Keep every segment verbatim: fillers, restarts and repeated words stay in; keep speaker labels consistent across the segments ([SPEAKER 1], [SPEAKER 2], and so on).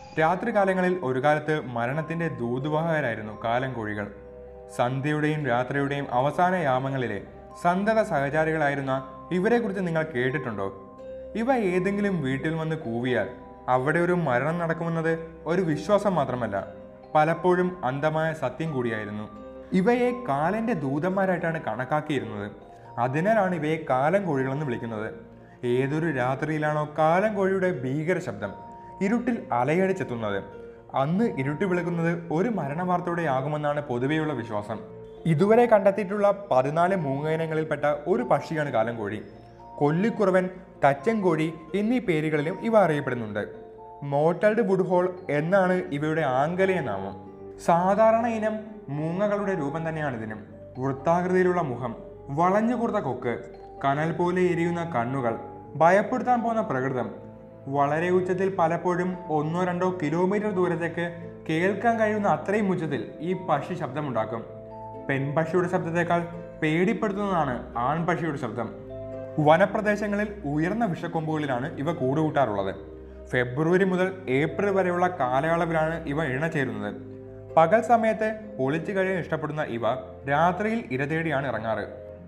[SPEAKER 1] രാത്രികാലങ്ങളിൽ ഒരു കാലത്ത് മരണത്തിന്റെ ദൂതുവാഹകരായിരുന്നു കാലൻ കോഴികൾ. സന്ധ്യയുടെയും രാത്രിയുടെയും അവസാന യാമങ്ങളിലെ സന്തത സഹചാരികളായിരുന്ന ഇവരെക്കുറിച്ച് നിങ്ങൾ കേട്ടിട്ടുണ്ടോ? ഇവ ഏതെങ്കിലും വീട്ടിൽ വന്ന് കൂവിയാൽ അവിടെ ഒരു മരണം നടക്കുമെന്നത് ഒരു വിശ്വാസം മാത്രമല്ല, പലപ്പോഴും അന്ധമായ സത്യം കൂടിയായിരുന്നു. ഇവയെ കാലന്റെ ദൂതന്മാരായിട്ടാണ് കണക്കാക്കിയിരുന്നത്. അതിനാലാണ് ഇവയെ കാലൻ കോഴികളെന്ന് വിളിക്കുന്നത്. ഏതൊരു രാത്രിയിലാണോ കാലൻ കോഴിയുടെ ഭീകര ശബ്ദം ഇരുട്ടിൽ അലയടിച്ചെത്തുന്നത്, അന്ന് ഇരുട്ടി വിളിക്കുന്നത് ഒരു മരണവാർത്തയുടെ ആകുമെന്നാണ് പൊതുവെയുള്ള വിശ്വാസം. ഇതുവരെ കണ്ടെത്തിയിട്ടുള്ള പതിനാല് മൂങ്ങയിനങ്ങളിൽപ്പെട്ട ഒരു പക്ഷിയാണ് കാലൻ കോഴി. കൊല്ലിക്കുറവൻ, തച്ചൻകോഴി എന്നീ പേരുകളിലും ഇവ അറിയപ്പെടുന്നുണ്ട്. മോട്ടൽഡ് വുഡ്ഹോൾ എന്നാണ് ഇവയുടെ ആംഗലേയ നാമം. സാധാരണ ഇനം മൂങ്ങകളുടെ രൂപം തന്നെയാണ് ഇതിനും. വൃത്താകൃതിയിലുള്ള മുഖം, വളഞ്ഞു കൂർത്ത കൊക്ക്, കനൽ പോലെ എരിയുന്ന കണ്ണുകൾ, ഭയപ്പെടുത്താൻ പോകുന്ന പ്രകൃതം. വളരെ ഉച്ചത്തിൽ, പലപ്പോഴും ഒന്നോ രണ്ടോ കിലോമീറ്റർ ദൂരത്തേക്ക് കേൾക്കാൻ കഴിയുന്ന അത്രയും ഉച്ചത്തിൽ ഈ പക്ഷി ശബ്ദമുണ്ടാക്കും. പെൺപക്ഷിയുടെ ശബ്ദത്തേക്കാൾ പേടിപ്പെടുത്തുന്നതാണ് ആൺപക്ഷിയുടെ ശബ്ദം. വനപ്രദേശങ്ങളിൽ ഉയർന്ന വിഷക്കൊമ്പുകളിലാണ് ഇവ കൂടുകൂട്ടാറുള്ളത്. ഫെബ്രുവരി മുതൽ ഏപ്രിൽ വരെയുള്ള കാലയളവിലാണ് ഇവ ഇണചേരുന്നത്. പകൽ സമയത്ത് ഒളിച്ചു കഴിയാൻ ഇഷ്ടപ്പെടുന്ന ഇവ രാത്രിയിൽ ഇരതേടിയാണ് ഇറങ്ങാറ്.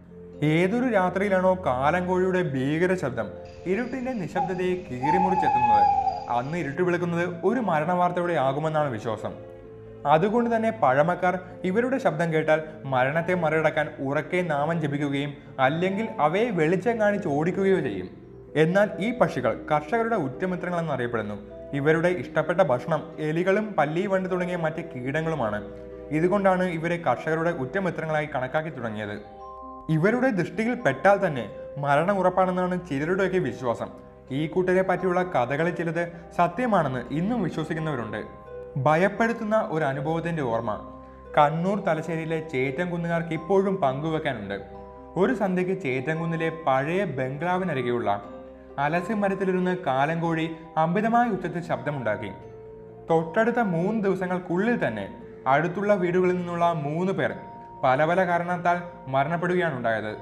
[SPEAKER 1] ഏതൊരു രാത്രിയിലാണോ കാലൻ കോഴിയുടെ ഭീകര ശബ്ദം ഇരുട്ടിന്റെ നിശബ്ദതയെ കീറിമുറിച്ചെത്തുന്നത്, അന്ന് ഇരുട്ട് വിളിക്കുന്നത് ഒരു മരണവാർത്തയുടെ ആകുമെന്നാണ് വിശ്വാസം. അതുകൊണ്ട് തന്നെ പഴമക്കാർ ഇവരുടെ ശബ്ദം കേട്ടാൽ മരണത്തെ മറികടക്കാൻ ഉറക്കെ നാമം ജപിക്കുകയും അല്ലെങ്കിൽ അവയെ വെളിച്ചം കാണിച്ച് ഓടിക്കുകയോ ചെയ്യും. എന്നാൽ ഈ പക്ഷികൾ കർഷകരുടെ ഉറ്റമിത്രങ്ങളെന്ന് അറിയപ്പെടുന്നു. ഇവരുടെ ഇഷ്ടപ്പെട്ട ഭക്ഷണം എലികളും പല്ലി വണ്ട് തുടങ്ങിയ മറ്റ് കീടങ്ങളുമാണ്. ഇതുകൊണ്ടാണ് ഇവരെ കർഷകരുടെ ഉറ്റമിത്രങ്ങളായി കണക്കാക്കി തുടങ്ങിയത്. ഇവരുടെ ദൃഷ്ടിയിൽ പെട്ടാൽ തന്നെ മരണം ഉറപ്പാണെന്നാണ് ചിലരുടെയൊക്കെ വിശ്വാസം. ഈ കൂട്ടരെ പറ്റിയുള്ള കഥകളിൽ ചിലത് സത്യമാണെന്ന് ഇന്നും വിശ്വസിക്കുന്നവരുണ്ട്. ഭയപ്പെടുത്തുന്ന ഒരു അനുഭവത്തിന്റെ ഓർമ്മ കണ്ണൂർ തലശ്ശേരിയിലെ ചേറ്റൻകുന്നുകാർക്ക് ഇപ്പോഴും പങ്കുവെക്കാനുണ്ട്. ഒരു സന്ധ്യയ്ക്ക് ചേറ്റൻകുന്നിലെ പഴയ ബംഗ്ലാവിനരികെയുള്ള അലസി മരത്തിലിരുന്ന് കാലൻ കോഴി അമിതമായ ഉച്ചത്തിൽ ശബ്ദമുണ്ടാക്കി. തൊട്ടടുത്ത മൂന്ന് ദിവസങ്ങൾക്കുള്ളിൽ തന്നെ അടുത്തുള്ള വീടുകളിൽ നിന്നുള്ള മൂന്ന് പേർ പല പല കാരണത്താൽ മരണപ്പെടുകയാണ് ഉണ്ടായത്.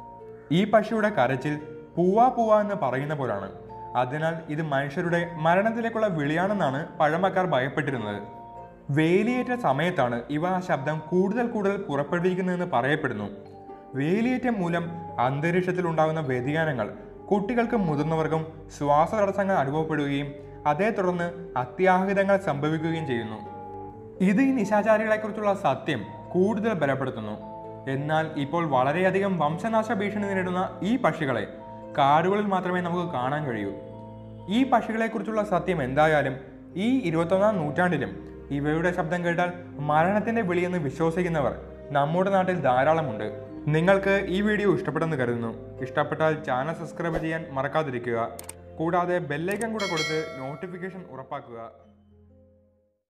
[SPEAKER 1] ഈ പക്ഷിയുടെ കരച്ചിൽ പൂവാ പൂവാ എന്ന് പറയുന്ന പോലാണ്. അതിനാൽ ഇത് മനുഷ്യരുടെ മരണത്തിലേക്കുള്ള വിളിയാണെന്നാണ് പഴമക്കാർ ഭയപ്പെട്ടിരുന്നത്. വേലിയേറ്റ സമയത്താണ് ഇവ ആ ശബ്ദം കൂടുതൽ കൂടുതൽ പുറപ്പെടുവിക്കുന്നതെന്ന് പറയപ്പെടുന്നു. വേലിയേറ്റം മൂലം അന്തരീക്ഷത്തിൽ ഉണ്ടാകുന്ന വ്യതിയാനങ്ങൾ കുട്ടികൾക്കും മുതിർന്നവർക്കും ശ്വാസതടസ്സങ്ങൾ അനുഭവപ്പെടുകയും അതേ തുടർന്ന് അത്യാഹിതങ്ങൾ സംഭവിക്കുകയും ചെയ്യുന്നു. ഇത് ഈ നിശാചാരികളെക്കുറിച്ചുള്ള സത്യം കൂടുതൽ ബലപ്പെടുത്തുന്നു. എന്നാൽ ഇപ്പോൾ വളരെയധികം വംശനാശ ഭീഷണി നേരിടുന്ന ഈ പക്ഷികളെ കാടുകളിൽ മാത്രമേ നമുക്ക് കാണാൻ കഴിയൂ. ഈ പക്ഷികളെക്കുറിച്ചുള്ള സത്യം എന്തായാലും ഈ ഇരുപത്തൊന്നാം നൂറ്റാണ്ടിലും ഇവയുടെ ശബ്ദം കേട്ടാൽ മരണത്തിന്റെ വിളിയെന്ന് വിശ്വസിക്കുന്നവർ നമ്മുടെ നാട്ടിൽ ധാരാളമുണ്ട്. നിങ്ങൾക്ക് ഈ വീഡിയോ ഇഷ്ടപ്പെട്ടെന്ന് കരുതുന്നു. ഇഷ്ടപ്പെട്ടാൽ ചാനൽ സബ്സ്ക്രൈബ് ചെയ്യാൻ മറക്കാതിരിക്കുക. കൂടാതെ ബെല്ലൈക്കൺ കൂടെ കൊടുത്ത് നോട്ടിഫിക്കേഷൻ ഉറപ്പാക്കുക.